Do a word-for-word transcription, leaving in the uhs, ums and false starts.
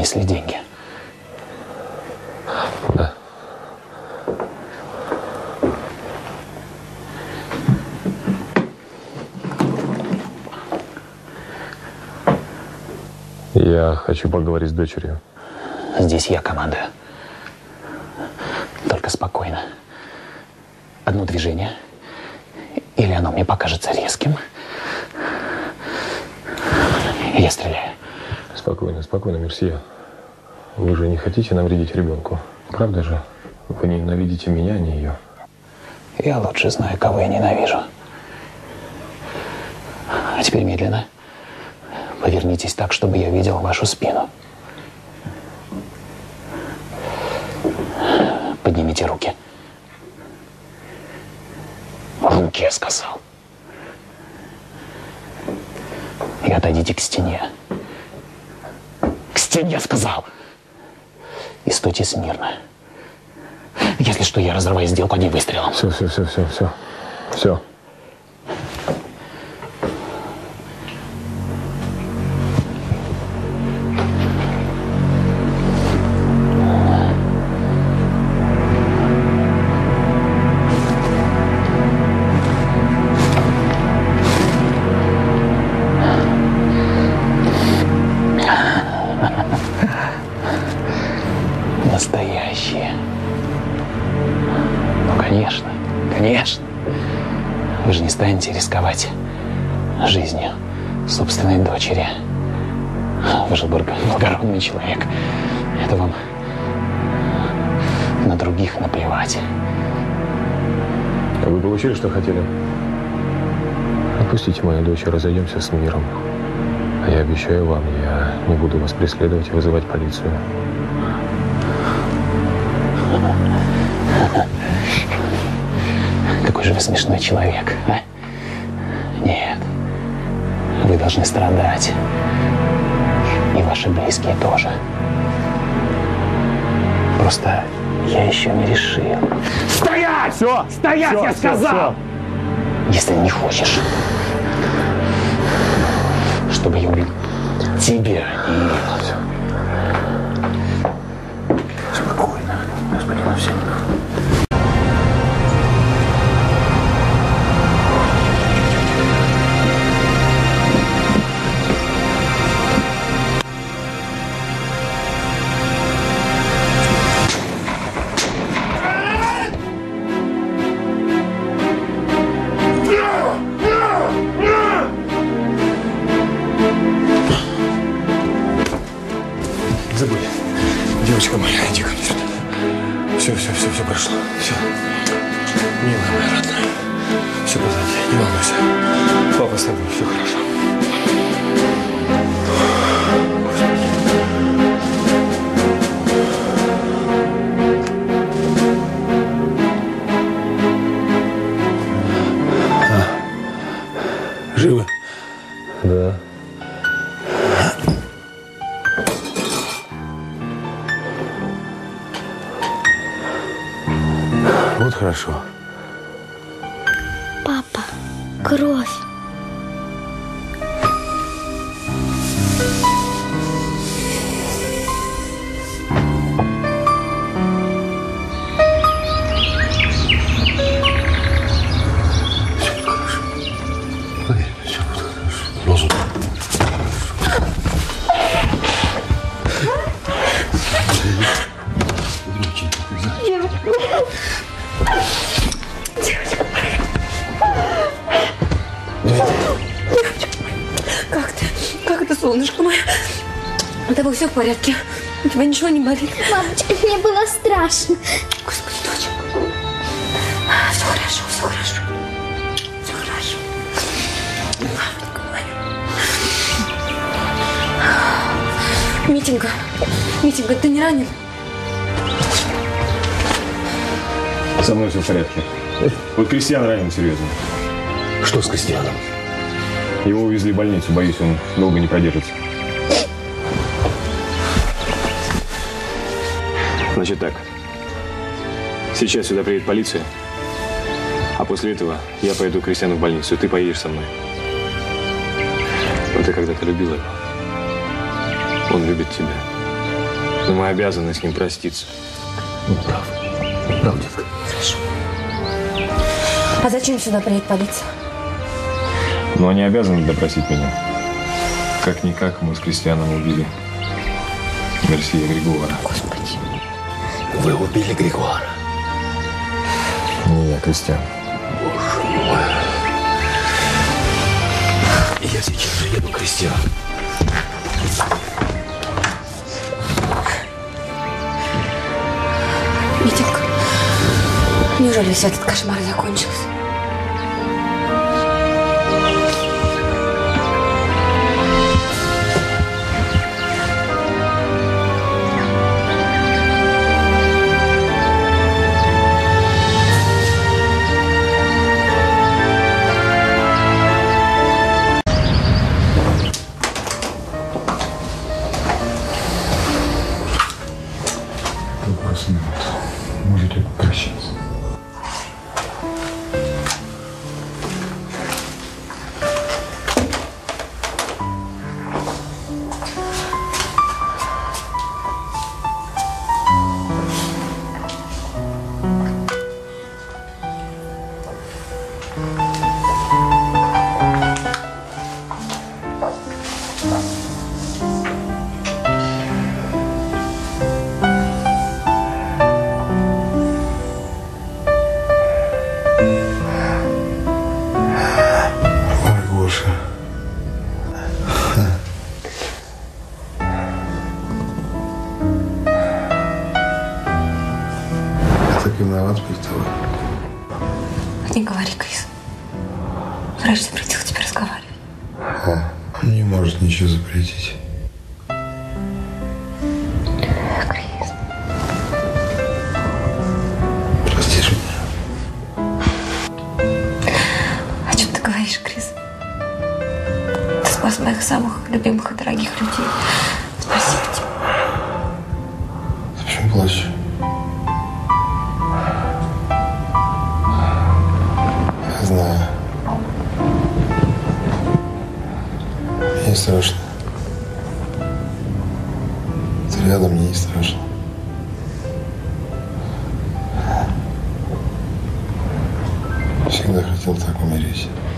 принесли деньги? Да. Я хочу поговорить с дочерью. Здесь я командую. Только спокойно. Одно движение, или оно мне покажется резким, и я стреляю. Спокойно, спокойно, Мерсье. Вы же не хотите навредить ребенку, правда же? Вы ненавидите меня, а не ее. Я лучше знаю, кого я ненавижу. А теперь медленно. Повернитесь так, чтобы я видел вашу спину. Поднимите руки. Руки, я сказал. И отойдите к стене. К стене, я сказал. И стойте смирно. Если что, я разрываю сделку одним выстрелом. Все, все, все, все, все. Все. Настоящие. Ну, конечно, конечно. Вы же не станете рисковать жизнью собственной дочери. Вы же благородный человек. Это вам на других наплевать. А вы получили, что хотели? Отпустите мою дочь и разойдемся с миром. А я обещаю вам, я не буду вас преследовать и вызывать полицию. Какой же вы смешной человек, а? Нет. Вы должны страдать. И ваши близкие тоже. Просто я еще не решил. Стоять! Все! Стоять, все, я все, сказал! все. Если не хочешь, чтобы я убил тебя и... Все. Спокойно, господин Овсянников. Забудь. Девочка моя, иди ко мне сюда. Все, все, все, все прошло. Все. Милая моя родная. Все позади, не волнуйся. Папа с тобой, все хорошо. А, живы? Да. Вот хорошо. Папа, кровь. Солнышко мое, с тобой все в порядке? У тебя ничего не болит? Мамочка, мне было страшно. Господи, доченька. Все хорошо, все хорошо. Все хорошо. Мамочка моя. Митенька, Митенька, ты не ранен? Со мной все в порядке. Вот Кристиан ранен серьезно. Что с Кристианом? Его увезли в больницу, боюсь, он долго не продержится. Значит так. Сейчас сюда приедет полиция, а после этого я поеду к Кристиану в больницу, и ты поедешь со мной. Но ты когда-то любила его. Он любит тебя. Но мы обязаны с ним проститься. Ну, прав. Прав, детка. Хорошо. А зачем сюда приедет полиция? Но они обязаны допросить меня. Как-никак мы с Кристианом убили Гарсия Григуара. Господи. Вы убили Григуара? Не я, Кристиан. Боже мой. Я сейчас же еду, Кристиан. Митенька, неужели весь этот кошмар закончился? Вопрос нет. Можете попрощаться. Так виноват перед тобой. Не говори, Крис. Врач запретил тебе разговаривать. О, он не может ничего запретить. Крис. Простишь меня? О чем ты говоришь, Крис? Ты спас моих самых любимых и дорогих людей. Спасибо тебе. Ты почему плачешь? Я знаю. Мне не страшно. Ты рядом, мне не страшно. Всегда хотел так умереть.